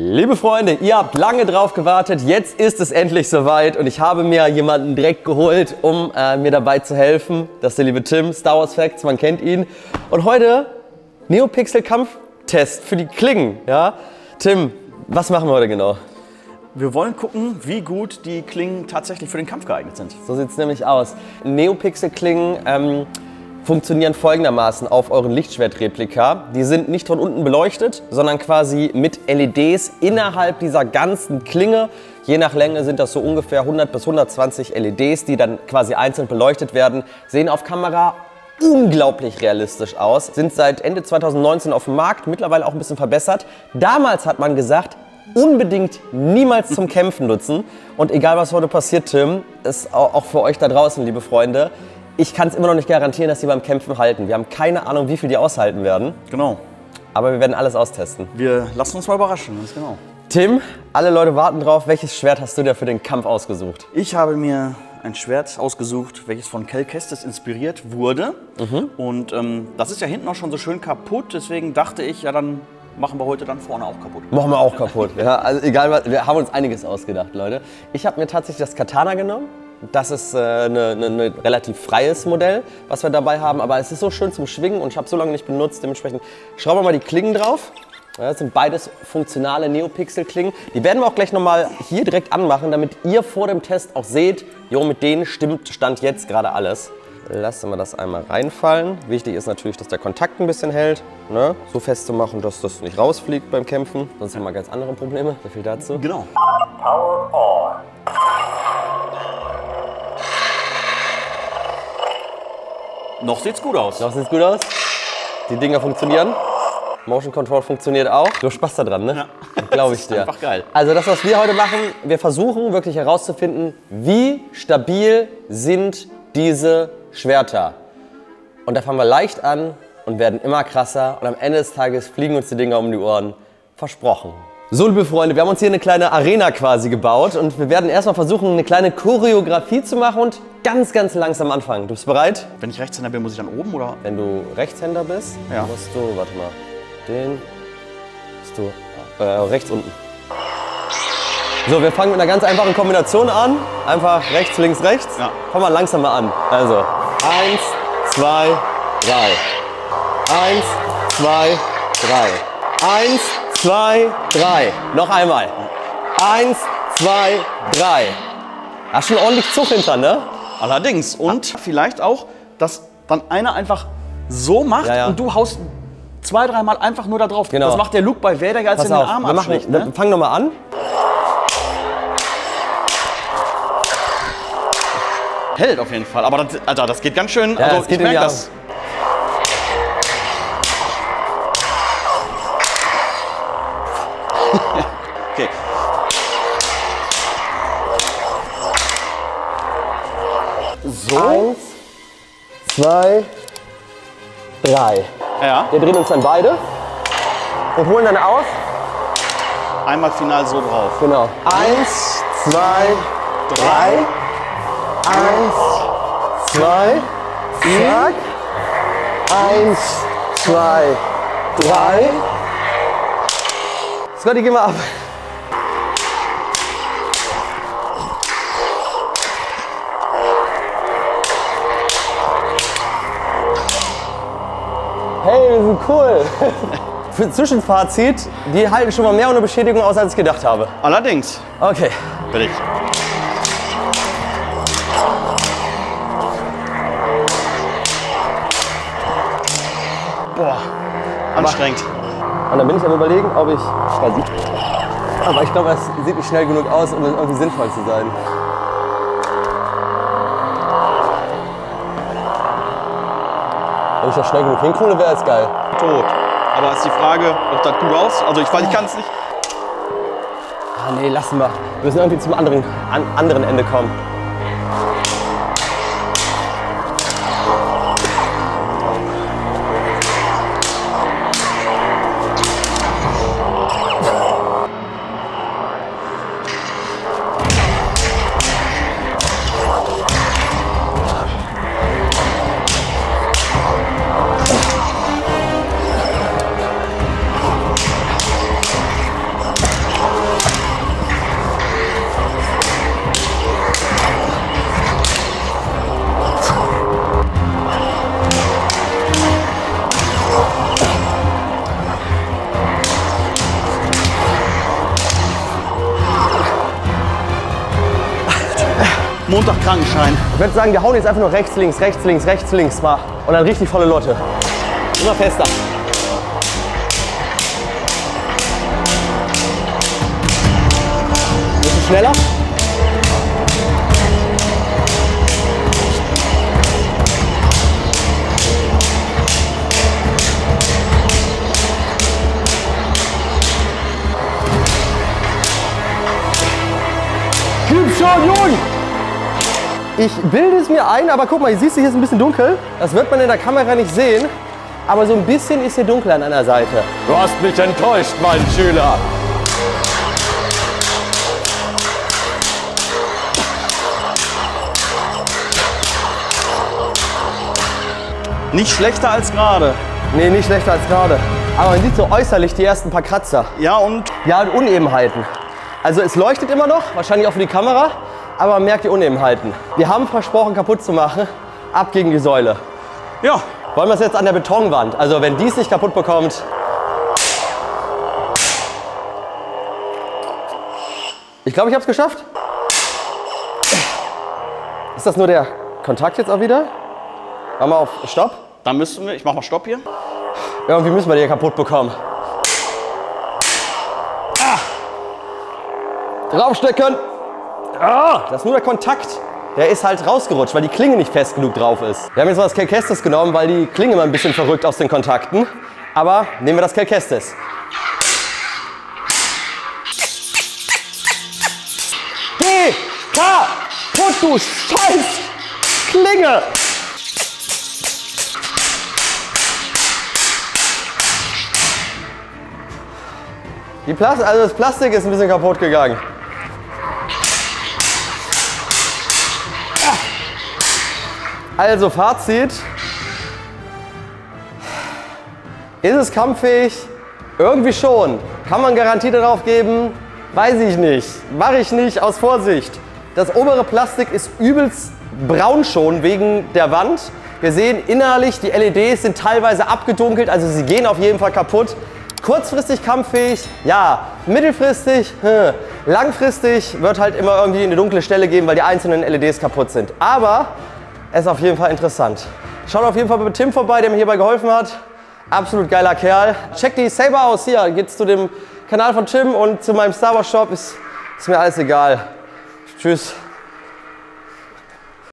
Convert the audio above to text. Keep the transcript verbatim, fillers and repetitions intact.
Liebe Freunde, ihr habt lange drauf gewartet, jetzt ist es endlich soweit und ich habe mir jemanden direkt geholt, um äh, mir dabei zu helfen. Das ist der liebe Tim, Star Wars Facts, man kennt ihn. Und heute Neopixel Kampftest für die Klingen. Ja? Tim, was machen wir heute genau? Wir wollen gucken, wie gut die Klingen tatsächlich für den Kampf geeignet sind. So sieht es nämlich aus. Neopixel Klingen ähm, funktionieren folgendermaßen auf euren Lichtschwertreplika. Die sind nicht von unten beleuchtet, sondern quasi mit L E Ds innerhalb dieser ganzen Klinge. Je nach Länge sind das so ungefähr hundert bis hundertzwanzig L E Ds, die dann quasi einzeln beleuchtet werden. Sehen auf Kamera unglaublich realistisch aus. Sind seit Ende zweitausendneunzehn auf dem Markt, mittlerweile auch ein bisschen verbessert. Damals hat man gesagt, unbedingt niemals zum Kämpfen nutzen. Und egal was heute passiert, Tim, ist auch für euch da draußen, liebe Freunde, ich kann es immer noch nicht garantieren, dass die beim Kämpfen halten. Wir haben keine Ahnung, wie viel die aushalten werden. Genau. Aber wir werden alles austesten. Wir lassen uns mal überraschen, ganz genau. Tim, alle Leute warten drauf. Welches Schwert hast du dir für den Kampf ausgesucht? Ich habe mir ein Schwert ausgesucht, welches von Cal Kestis inspiriert wurde. Mhm. Und ähm, das ist ja hinten auch schon so schön kaputt. Deswegen dachte ich, ja dann machen wir heute dann vorne auch kaputt. Machen wir auch kaputt. Ja, also egal was, wir haben uns einiges ausgedacht, Leute. Ich habe mir tatsächlich das Katana genommen. Das ist äh, eine, eine, eine relativ freies Modell, was wir dabei haben, aber es ist so schön zum Schwingen und ich habe es so lange nicht benutzt, dementsprechend schrauben wir mal die Klingen drauf. Ja, das sind beides funktionale Neopixel-Klingen. Die werden wir auch gleich nochmal hier direkt anmachen, damit ihr vor dem Test auch seht, jo, mit denen stimmt Stand jetzt gerade alles. Lassen wir das einmal reinfallen. Wichtig ist natürlich, dass der Kontakt ein bisschen hält. Ne? So fest zu machen, dass das nicht rausfliegt beim Kämpfen. Sonst haben wir ganz andere Probleme. So viel dazu. Genau. Power on. Noch sieht's gut aus. Noch sieht's gut aus. Die Dinger funktionieren. Motion Control funktioniert auch. Du hast Spaß daran, ne? Ja. Glaube ich dir. Einfach geil. Also das, was wir heute machen, wir versuchen wirklich herauszufinden, wie stabil sind diese Schwerter. Und da fangen wir leicht an und werden immer krasser. Und am Ende des Tages fliegen uns die Dinger um die Ohren. Versprochen. So, liebe Freunde, wir haben uns hier eine kleine Arena quasi gebaut und wir werden erstmal versuchen, eine kleine Choreografie zu machen und ganz, ganz langsam anfangen. Du bist bereit? Wenn ich Rechtshänder bin, muss ich dann oben, oder? Wenn du Rechtshänder bist, Ja. musst du, warte mal, den, musst du, äh, rechts unten. So, wir fangen mit einer ganz einfachen Kombination an. Einfach rechts, links, rechts. Ja. Fangen wir langsam mal an. Also, eins, zwei, drei. Eins, zwei, drei. Eins, zwei, drei. Noch einmal. Eins, zwei, drei. Da ist schon ordentlich Zug hinter, ne? Allerdings. Und vielleicht auch, dass dann einer einfach so macht Ja, ja. und du haust zwei, dreimal einfach nur da drauf. Genau. Das macht der Luke bei Vader, als Pass er den auf, Arm wir, machen, abschlägt. wir Ne? fangen nochmal an. Hält auf jeden Fall. Aber das, Alter, das geht ganz schön. Ja, also, das geht ich merke irgendwie das. Okay. So. Eins, zwei, drei. Ja, Wir drehen uns dann beide und holen dann aus. einmal final so drauf. Genau. Eins, zwei, drei. Eins, zwei, zack. Eins, zwei, drei. Scotty, geh mal ab. Hey, wir sind cool. Für Zwischenfazit, die halten schon mal mehr ohne Beschädigung aus, als ich gedacht habe. Allerdings. Okay. Will ich. Boah, anstrengend. Und dann bin ich am Überlegen, ob ich. Aber ich glaube, es sieht nicht schnell genug aus, um irgendwie sinnvoll zu sein. Wenn ich das schnell genug hinkriege, wäre es geil. Tot. Aber ist die Frage, ob das gut aus? Also ich, weil ich kann es nicht. Ah nee, lassen wir. Wir müssen irgendwie zum anderen, an, anderen Ende kommen. Montag Krankenschein. Ich würde sagen, wir hauen jetzt einfach nur rechts, links, rechts, links, rechts, links mal. Und dann richtig volle Lotte. Immer fester. Ein bisschen schneller. Gib schon, Jung! Ich bilde es mir ein, aber guck mal, siehst du, hier ist ein bisschen dunkel. Das wird man in der Kamera nicht sehen. Aber so ein bisschen ist hier dunkel an einer Seite. Du hast mich enttäuscht, mein Schüler. Nicht schlechter als gerade. Nee, nicht schlechter als gerade. Aber man sieht so äußerlich die ersten paar Kratzer. Ja, und Ja, und Unebenheiten. Also es leuchtet immer noch, wahrscheinlich auch für die Kamera, aber man merkt die Unebenheiten. Wir haben versprochen, kaputt zu machen. Ab gegen die Säule. ja, Wollen wir es jetzt an der Betonwand? Also wenn die es nicht kaputt bekommt. Ich glaube, ich habe es geschafft. Ist das nur der Kontakt jetzt auch wieder? Machen wir auf Stopp. dann müssen wir, ich mach mal Stopp hier. Irgendwie müssen wir die hier kaputt bekommen. Ah. Draufstecken. Ah. Das ist nur der Kontakt. Der ist halt rausgerutscht, weil die Klinge nicht fest genug drauf ist. Wir haben jetzt mal das Kelkestes genommen, weil die Klinge mal ein bisschen verrückt aus den Kontakten. Aber nehmen wir das Kelkestes. P K Put, du Scheiß Klinge! Die Plast also das Plastik ist ein bisschen kaputt gegangen. Also Fazit. Ist es kampffähig? Irgendwie schon. Kann man Garantie darauf geben? Weiß ich nicht. Mache ich nicht, aus Vorsicht. Das obere Plastik ist übelst braun schon wegen der Wand. Wir sehen innerlich, die L E Ds sind teilweise abgedunkelt, also sie gehen auf jeden Fall kaputt. Kurzfristig kampffähig, ja. Mittelfristig, hm. Langfristig wird halt immer irgendwie eine dunkle Stelle geben, weil die einzelnen L E Ds kaputt sind. Aber es ist auf jeden Fall interessant. Schaut auf jeden Fall bei Tim vorbei, der mir hierbei geholfen hat. Absolut geiler Kerl. Checkt die Saber aus. Hier geht's zu dem Kanal von Tim und zu meinem Star Wars Shop. Ist, ist mir alles egal. Tschüss.